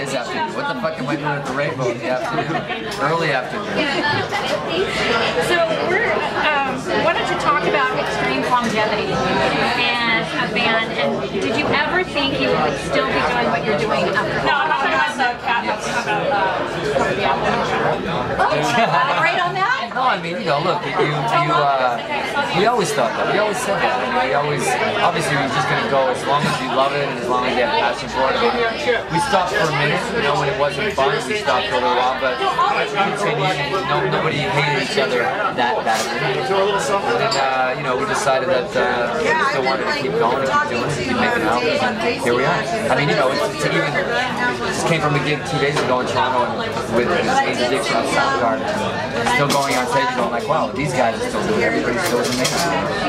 is afternoon. What the fuck am I doing at the Rainbow in the afternoon? Early afternoon. So why don't you talk about Extreme Longevity and a band, and did you ever think you would still be doing what you're doing after? No, I'm not talking about the cat. I'm talking about the album. Elaborate on that? No, I mean, you know, look, we always thought that. We always said that. I mean, we always, obviously, we're just going to go as long as you love it and as long as you have passion for it. I mean, we stopped for a minute, you know, when it wasn't fun. We stopped for a little while, but we continued. Nobody hated each other that badly. And, you know, we decided that we still wanted to keep going and keep doing it, keep making albums, and here we are. I mean, you know, it just came from a gig 2 days ago in Toronto and with AIDS Addiction and Soundgarden. Still going on stage going like, wow, these guys are still doing it. Everybody's still doing it.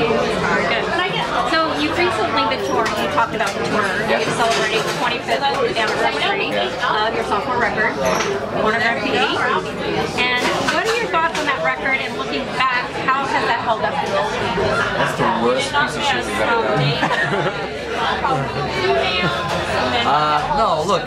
So you recently been touring. You talked about the tour. Yeah. You're celebrating the 25th anniversary of your sophomore record, One of Empty. And what are your thoughts on that record? And looking back, how has that held up? That's the worst piece of shit we've ever done. No, look,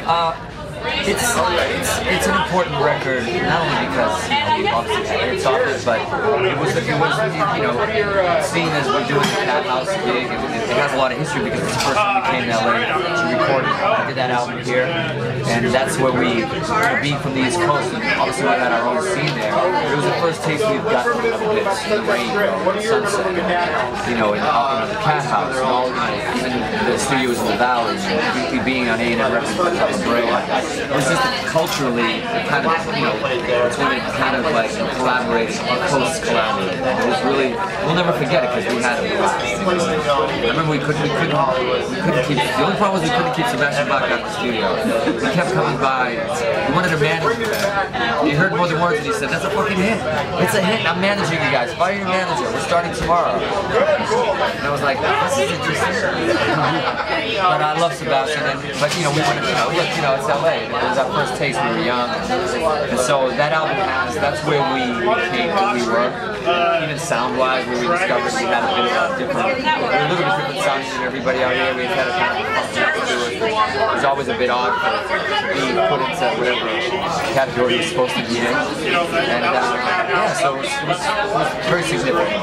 it's an important record, not only because we obviously had hits off it, but it was you know, seen as we're doing the Cat House gig, and it has a lot of history because it's the first time we came to LA to record. I did that album here, and that's where we, being from the East Coast, and obviously we had our own scene there. It was the first taste we've gotten of this, the rain, the sunset, you know, in the Cat House, and all, you know, even the studios in the Valley, and being on A&M Records with Top of Bray. It was just culturally kind of, you know, it's when it kind of like collaborated, close collaborated. It was really, we'll never forget it because we had a blast. I remember we couldn't keep, the only problem was we couldn't keep Sebastian Bach out of the studio. He kept coming by, we wanted to manage him. He heard more than words and he said, that's a fucking hit. It's a hit, I'm managing you guys. Fire your manager, we're starting tomorrow. And I was like, this is interesting. But I love Sebastian, but you know, we wanted to, look, you know, it's LA. It was our first taste, we were young. And so that album that's where we became who we were. Even sound-wise, where we discovered we had a bit of a different, a little bit different sound than everybody out here. We had a kind of funk to it. It was always a bit odd to be put into whatever category it was supposed to be in. And yeah, so it was very significant.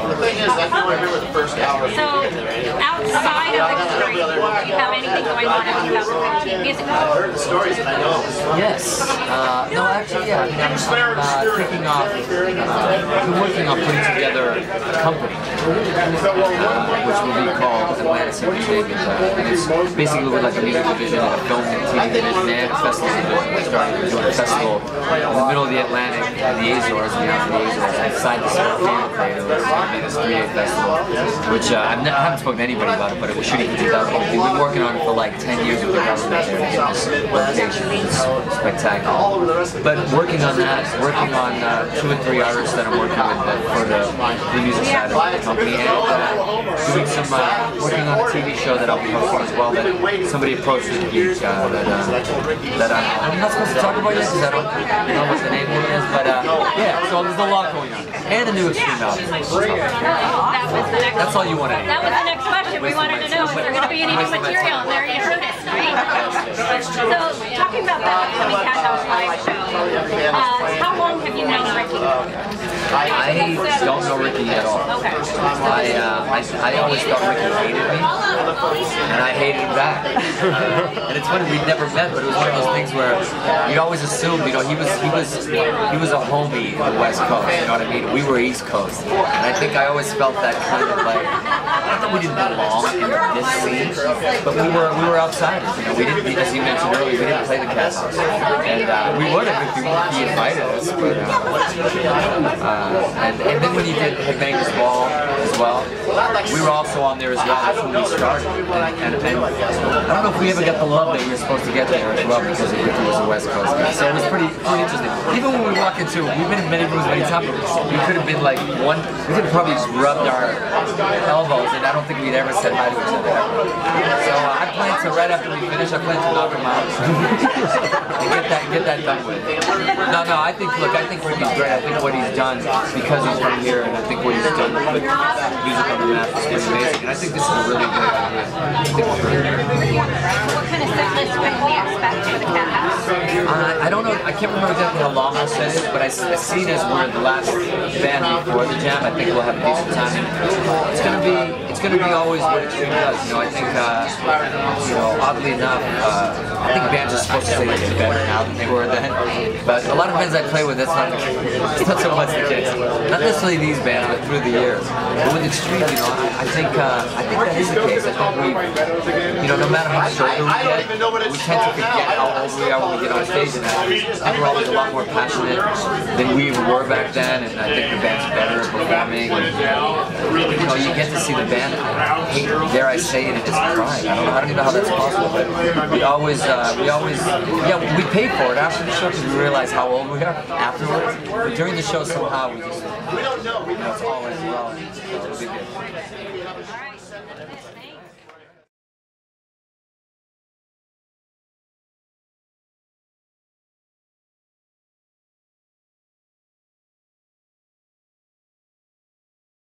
So, outside of Extreme, do you have anything going on in 2015 musically? Yes. No, actually, yeah. I mean, I'm kicking off, I'm working on putting together a company, which will be called Atlantis Entertainment. And it's basically like a music division, a film and TV division, and a festival division. We're starting to do a festival in the middle of the Atlantic, in the Azores, and the Azores, inside the Volcano Crater. It's going to be this 3-day festival, which I haven't spoken to anybody about it, but it was shooting in 2015. We've been working on it for like 10 years with the government there to get this location. It's spectacular. But working on that, working on 2 or 3 artists that I'm working with for the music side of the company, and doing some, working on a TV show that I'll be hosting as well, that somebody approached me that I'm not supposed to talk about yet because I don't know what the name of it is, but yeah, so there's a lot going on. And a new Extreme album. That's all you want to know. That was the next question. We wanted to know if there going to be any new material, and there you heard it, right? So, talking about that upcoming Cat House live show, how long have you known Ricky? I don't know Ricky at all. Okay. I always thought Ricky hated me, and I hated him back. And it's funny, we'd never met, but it was one of those things where you'd always assumed, you know, he was a homie in the West Coast, you know what I mean? We were East Coast, and I think I always felt that kind of like, not that we didn't belong in this scene, but we were outsiders. You know, we didn't, as you mentioned earlier, we didn't play the Cat House, and we would have if he invited us, but and then when he did Headbangers Ball as well, we were also on there as well. That's when we started, and I don't know if we ever got the love that we were supposed to get there as well because Ricky was a West Coast guy. So it was pretty interesting. Even when we walk into, we've been in many rooms many times. We could have been like we could have probably just rubbed our elbows, and I don't think we'd ever said hi to each other. So I plan to, right after we finish, I plan to knock him out and get that done with. No, I think Ricky's great. I think what he's done because he's from here, and I think what he's done with music on the map is amazing. And I think this is a really great idea. What kind of set list can we expect for the Cat House? I don't know. I can't remember exactly how long I said it, but I see it as we're the last band before the jam. I think we'll have a decent time. It's gonna be always what Extreme does. You know, I think you know, oddly enough, I think bands are supposed to say they're better now than they were then. But a lot of bands I play with, that's not so much the case. Not necessarily these bands, but through the years. But with Extreme, you know, I think that is the case. I think we, you know, no matter how older we get, we tend to forget how old we are when we get on stage, and I think we're always a lot more passionate than we even were back then, and I think the band's better at performing. And, you know, you get to see the band, dare I say it, and it's crying. I don't even know how that's possible, but we always, yeah, we pay for it after the show because we realize how old we are afterwards. But during the show, somehow we just, you know, it's all as well. So it'll be good.